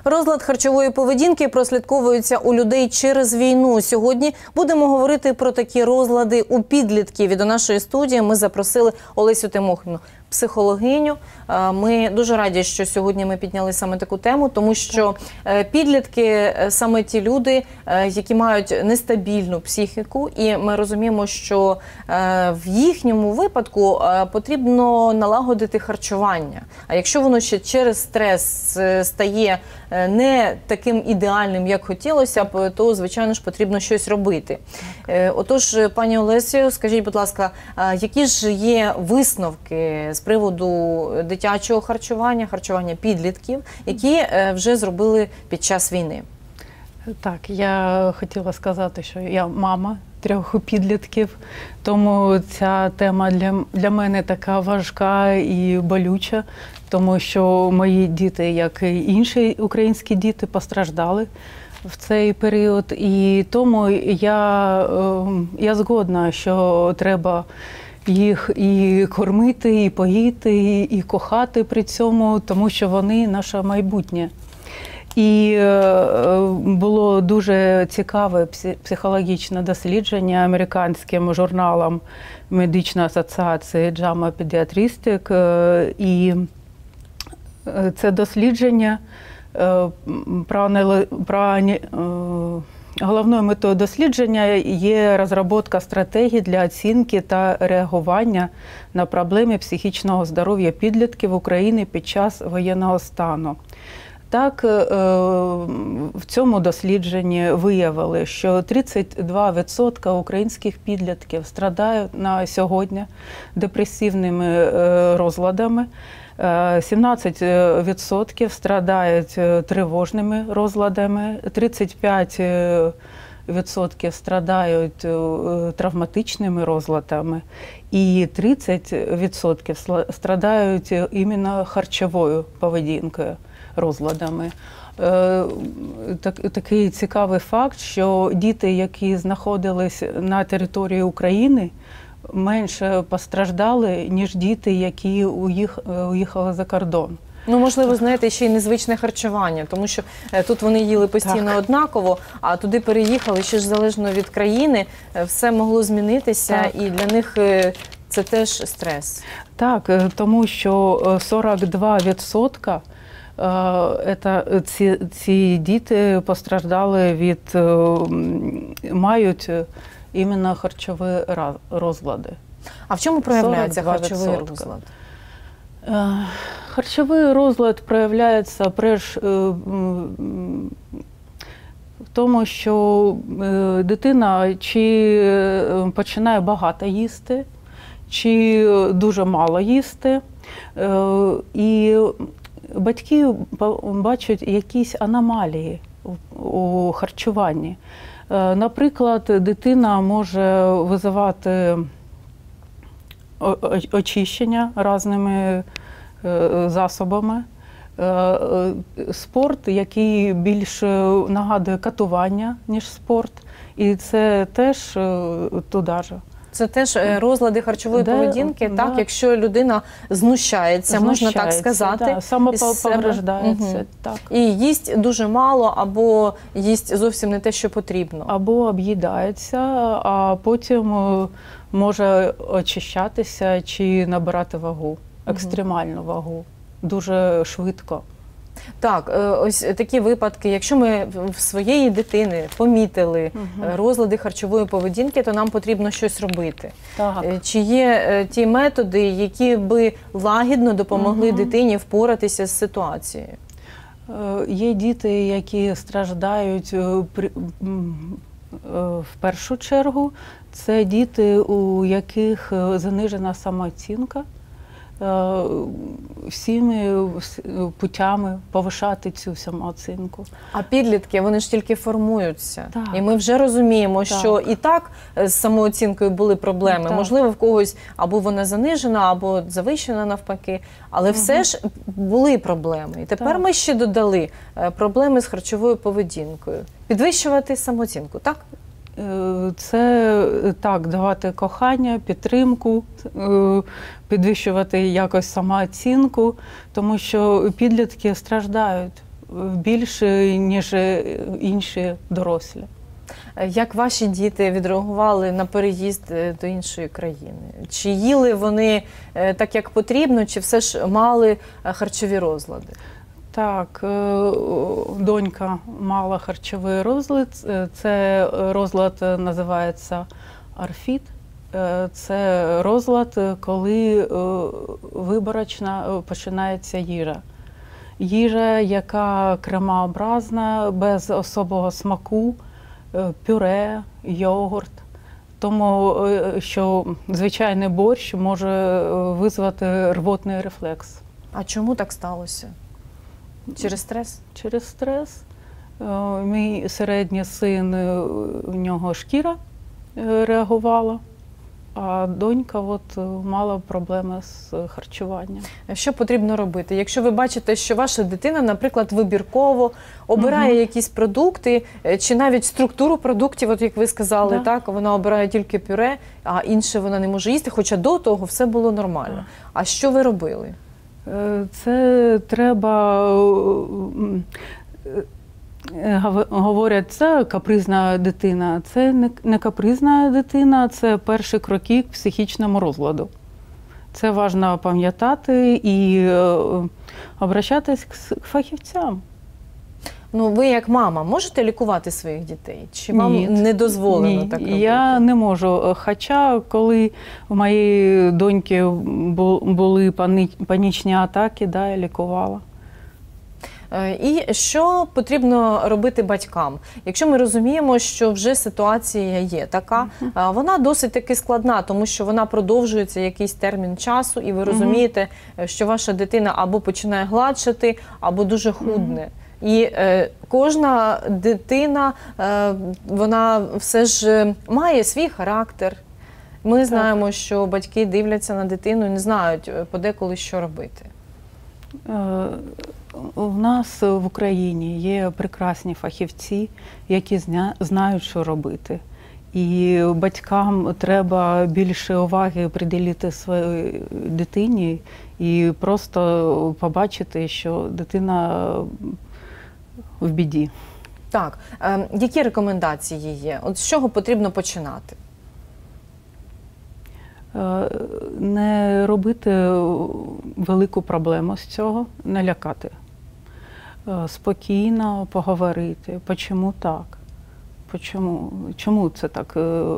Розлад харчової поведінки прослідковується у людей через війну. Сьогодні будемо говорити про такі розлади у підлітків. І до нашої студії ми запросили Олесю Тимохіну, психологиню. Ми дуже раді, що сьогодні ми підняли саме таку тему, тому що підлітки – саме ті люди, які мають нестабільну психіку, і ми розуміємо, що в їхньому випадку потрібно налагодити харчування. А якщо воно ще через стрес стає не таким ідеальним, як хотілося б, то, звичайно ж, потрібно щось робити. Отож, пані Олесю, скажіть, будь ласка, які ж є висновки з приводу дитячого харчування, харчування підлітків, які вже зробили під час війни? Так, я хотіла сказати, що я мама 3 підлітків, тому ця тема для мене така важка і болюча, тому що мої діти, як і інші українські діти, постраждали в цей період. І тому я згодна, що треба їх і кормити, і поїти, і кохати при цьому, тому що вони наше майбутнє. І було дуже цікаве психологічне дослідження американським журналом медичної асоціації JAMA Pediatric. І це дослідження головною метою дослідження є розробка стратегій для оцінки та реагування на проблеми психічного здоров'я підлітків України під час воєнного стану. Так, в цьому дослідженні виявили, що 32% українських підлітків страдають на сьогодні депресивними розладами, 17% страдають тривожними розладами, 35% страдають травматичними розладами і 30% страдають іменно харчовою поведінкою, розладами. Такий цікавий факт, що діти, які знаходились на території України, менше постраждали, ніж діти, які уїхали за кордон. Ну, можливо, знаєте, ще й незвичне харчування, тому що тут вони їли постійно однаково, а туди переїхали, ще ж залежно від країни, все могло змінитися, і для них це теж стрес. Так, тому що 42% ці діти постраждали мають іменно харчові розлади. А в чому проявляється харчовий розлад? Харчовий розлад проявляється в тому, що дитина чи починає багато їсти, чи дуже мало їсти, і батьки бачать якісь аномалії у харчуванні. Наприклад, дитина може визивати очищення різними засобами, спорт, який більше нагадує катування, ніж спорт, і це теж туди ж. Це теж розлади харчової поведінки, так? Якщо людина знущається, можна так сказати. Самоповреждається, так. І їсть дуже мало, або їсть зовсім не те, що потрібно. Або об'їдається, а потім може очищатися чи набирати вагу, екстремальну вагу, дуже швидко. Так, ось такі випадки, якщо ми в своєї дитини помітили розлади харчової поведінки, то нам потрібно щось робити. Так. Чи є ті методи, які би лагідно допомогли дитині впоратися з ситуацією? Є діти, які страждають в першу чергу. Це діти, у яких занижена самооцінка. Всіми путями повишати цю самооцінку. А підлітки, вони ж тільки формуються. Так. І ми вже розуміємо, що і так з самооцінкою були проблеми. Так. Можливо, в когось або вона занижена, або завищена навпаки. Але все ж були проблеми. І тепер ми ще додали проблеми з харчовою поведінкою. Підвищувати самооцінку, так? Це так, давати кохання, підтримку, підвищувати якось самооцінку, тому що підлітки страждають більше, ніж інші дорослі. Як ваші діти відреагували на переїзд до іншої країни? Чи їли вони так, як потрібно, чи все ж мали харчові розлади? Так, донька мала харчовий розлад. Це розлад називається АРФІД. Це розлад, коли виборочно починається їжа. Їжа, яка кремообразна, без особого смаку, пюре, йогурт. Тому що звичайний борщ може визвати рвотний рефлекс. А чому так сталося? Через стрес? Через стрес. Мій середній син, у нього шкіра реагувала, а донька мала проблеми з харчуванням. Що потрібно робити? Якщо ви бачите, що ваша дитина, наприклад, вибірково обирає якісь продукти, чи навіть структуру продуктів, от як ви сказали, так, вона обирає тільки пюре, а інше вона не може їсти, хоча до того все було нормально. А що ви робили? Це треба, говорять, це капризна дитина. Це не капризна дитина, це перші кроки к психічному розладу. Це важливо пам'ятати і обращатись к фахівцям. Ну, ви як мама можете лікувати своїх дітей? Чи вам не дозволено так робити? Я не можу. Хоча, коли у моєї доньки були панічні атаки, да, я лікувала. І що потрібно робити батькам? Якщо ми розуміємо, що вже ситуація є така, вона досить таки складна, тому що вона продовжується якийсь термін часу, і ви розумієте, що ваша дитина або починає гладшати, або дуже худне. І кожна дитина, вона все ж має свій характер. Ми знаємо, що батьки дивляться на дитину і не знають подеколи, що робити. У нас в Україні є прекрасні фахівці, які знають, що робити. І батькам треба більше уваги приділити своїй дитині і просто побачити, що дитина в біді. Так. Які рекомендації є? От з чого потрібно починати? Не робити велику проблему з цього, не лякати. Спокійно поговорити, чому так, чому це так.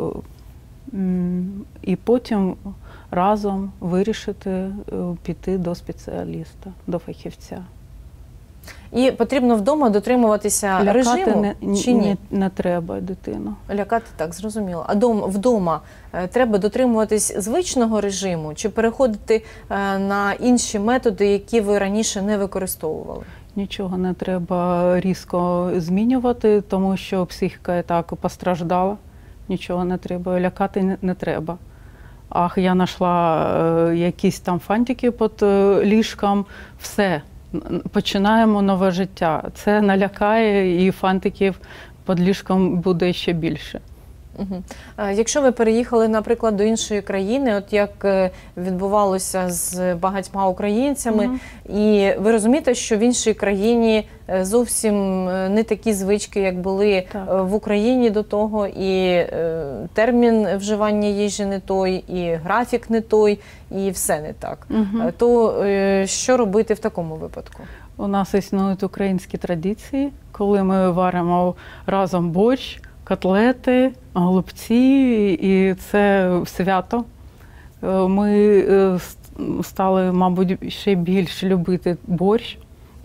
І потім разом вирішити піти до спеціаліста, до фахівця. І потрібно вдома дотримуватися режиму, чи ні? Не треба дитину. Лякати, так, зрозуміло. А вдома треба дотримуватись звичного режиму, чи переходити на інші методи, які ви раніше не використовували? Нічого не треба різко змінювати, тому що психіка і так постраждала. Нічого не треба, лякати не треба. Ах, я знайшла якісь там фантики під ліжком, все. Починаємо нове життя. Це налякає, і фантиків під ліжком буде ще більше. Якщо ви переїхали, наприклад, до іншої країни, от як відбувалося з багатьма українцями, і ви розумієте, що в іншій країні зовсім не такі звички, як були в Україні до того, і термін вживання їжі не той, і графік не той, і все не так. То що робити в такому випадку? У нас існують українські традиції, коли ми варимо разом борщ, котлети, голубці, і це свято. Ми стали, мабуть, ще більше любити борщ.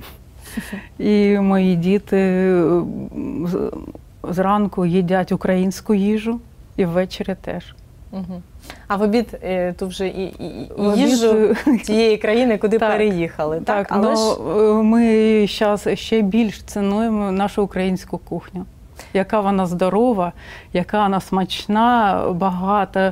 І мої діти зранку їдять українську їжу, і ввечері теж. А в обід то вже і їжу тієї країни, куди переїхали. Так, але ми зараз ще більш цінуємо нашу українську кухню. Яка вона здорова, яка вона смачна, багата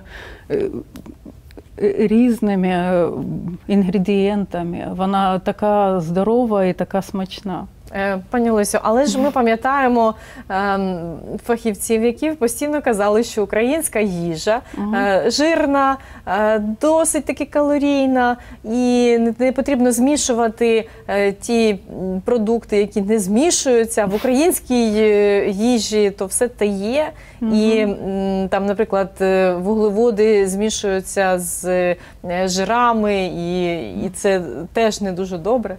різними інгредієнтами. Вона така здорова і така смачна. Пані Олесю, але ж ми пам'ятаємо фахівців, які постійно казали, що українська їжа жирна, досить таки калорійна, і не потрібно змішувати ті продукти, які не змішуються. В українській їжі то все те є, і там, наприклад, вуглеводи змішуються з жирами, і це теж не дуже добре.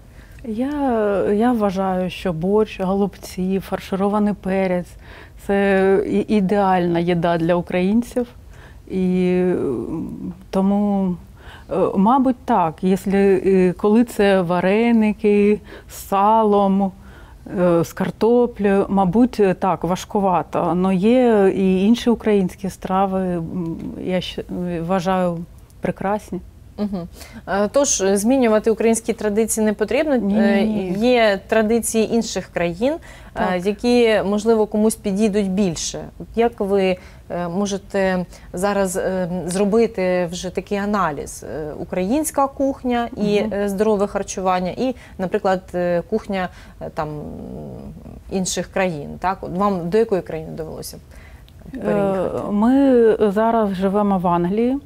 Я вважаю, що борщ, голубці, фарширований перець – це ідеальна їда для українців. І тому, мабуть, так, коли це вареники з салом, з картоплею, мабуть, так, важкувато. Але є і інші українські страви, я вважаю, прекрасні. Угу. Тож, змінювати українські традиції не потрібно. Ні. Є традиції інших країн, які, можливо, комусь підійдуть більше. Як ви можете зараз зробити вже такий аналіз? Українська кухня і здорове харчування, і, наприклад, кухня там, інших країн. Так? Вам до якої країни довелося переїхати? Ми зараз живемо в Англії.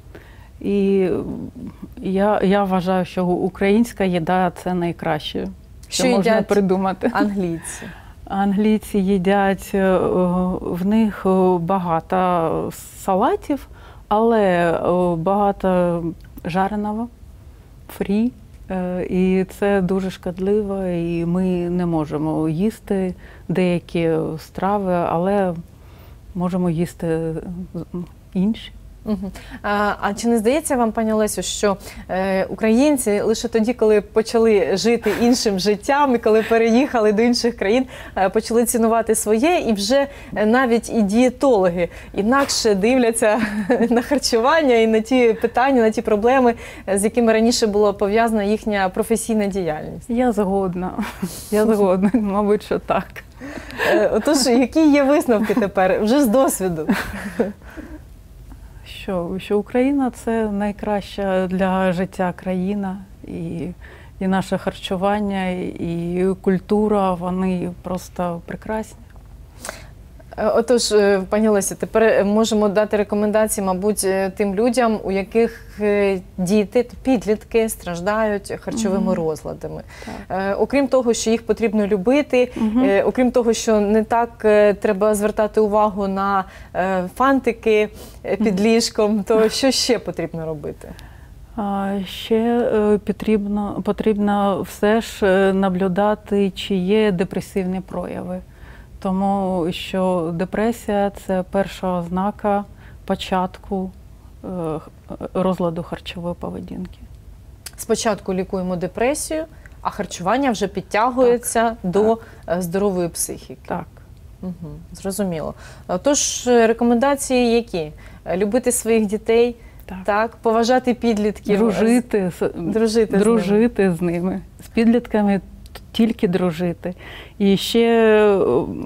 І я вважаю, що українська їда – це найкраще, що можна придумати. Англійці? Англійці їдять, в них багато салатів, але багато жареного, фрі. І це дуже шкідливо, і ми не можемо їсти деякі страви, але можемо їсти інші. А чи не здається вам, пані Олесю, що українці лише тоді, коли почали жити іншим життям, і коли переїхали до інших країн, почали цінувати своє, і вже навіть і дієтологи інакше дивляться на харчування і на ті питання, на ті проблеми, з якими раніше була пов'язана їхня професійна діяльність? Я згодна, мабуть, що так. Отож, які є висновки тепер, вже з досвіду? Що Україна – це найкраща для життя країна, і наше харчування, і культура, вони просто прекрасні. Отож, пані Олесю, тепер можемо дати рекомендації, мабуть, тим людям, у яких діти, підлітки страждають харчовими розладами. Окрім того, що їх потрібно любити, окрім того, що не так треба звертати увагу на фантики під ліжком, то що ще потрібно робити? Ще потрібно все ж наблюдати, чи є депресивні прояви. Тому що депресія – це перша ознака початку розладу харчової поведінки. Спочатку лікуємо депресію, а харчування вже підтягується до здорової психіки. Так. Зрозуміло. Тож, рекомендації які? Любити своїх дітей, поважати підлітків. Дружити з ними. З підлітками тільки дружити. І ще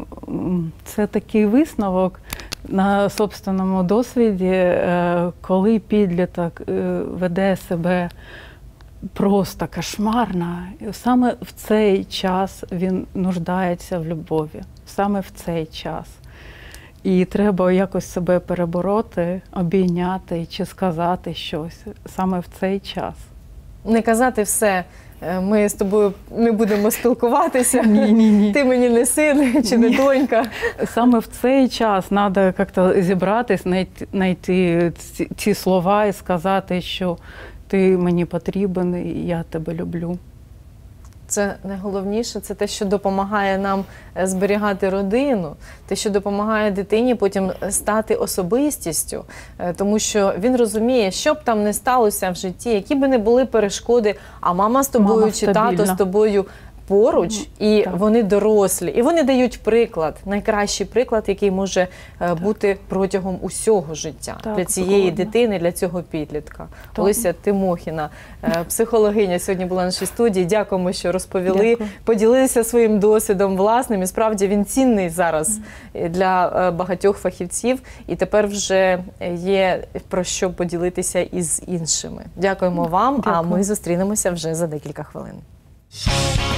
це такий висновок на собственному досвіді, коли підліток веде себе просто кошмарно, саме в цей час він нуждається в любові. Саме в цей час. І треба якось себе перебороти, обійняти чи сказати щось саме в цей час. Не казати все. Ми з тобою не будемо спілкуватися, ні. Ти мені не син чи не донька. Саме в цей час треба як-то зібратись, знайти ці слова і сказати, що ти мені потрібен і я тебе люблю. Це найголовніше, це те, що допомагає нам зберігати родину, те, що допомагає дитині потім стати особистістю, тому що він розуміє, що б там не сталося в житті, які б не були перешкоди, а мама з тобою чи тато з тобою поруч, і вони дорослі. І вони дають приклад, найкращий приклад, який може бути протягом усього життя для цієї дитини, для цього підлітка. Олеся Тимохіна, психологиня, сьогодні була в нашій студії. Дякуємо, що розповіли, поділилися своїм досвідом власним. І справді він цінний зараз для багатьох фахівців. І тепер вже є про що поділитися із іншими. Дякуємо вам, а ми зустрінемося вже за декілька хвилин.